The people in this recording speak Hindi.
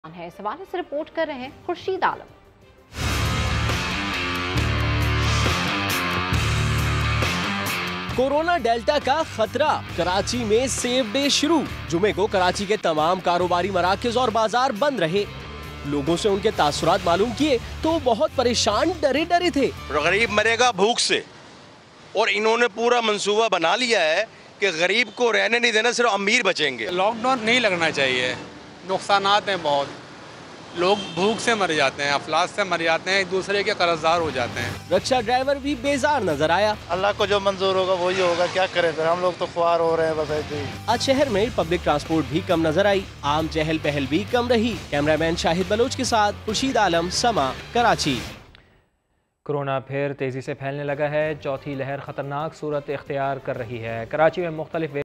है। इस हवाले से रिपोर्ट कर रहे हैं खुर्शीद आलम। कोरोना डेल्टा का खतरा, कराची में सेव डे शुरू। जुमे को कराची के तमाम कारोबारी मराकज और बाजार बंद रहे। लोगों से उनके तासुरात मालूम किए तो बहुत परेशान, डरे डरे थे। गरीब मरेगा भूख से, और इन्होंने पूरा मंसूबा बना लिया है कि गरीब को रहने नहीं देना, सिर्फ अमीर बचेंगे। लॉकडाउन नहीं लगना चाहिए, नुकसानात हैं बहुत। लोग भूख से मर जाते हैं, अफलास से मर जाते हैं, एक दूसरे के कर्जदार हो जाते हैं। रक्षा ड्राइवर भी बेजार नजर आया। अल्लाह को जो मंजूर होगा वही होगा, क्या करें फिर, हम लोग तो ख्वार हो रहे हैं बस ऐसे ही। आज शहर में पब्लिक ट्रांसपोर्ट भी कम नजर आई, आम चहल पहल भी कम रही। कैमरामैन शाहिद बलोच के साथ खुर्शीद आलम, समा, कराची। कोरोना फिर तेजी से फैलने लगा है। चौथी लहर खतरनाक सूरत इख्तियार कर रही है। कराची में मुख्तलिफ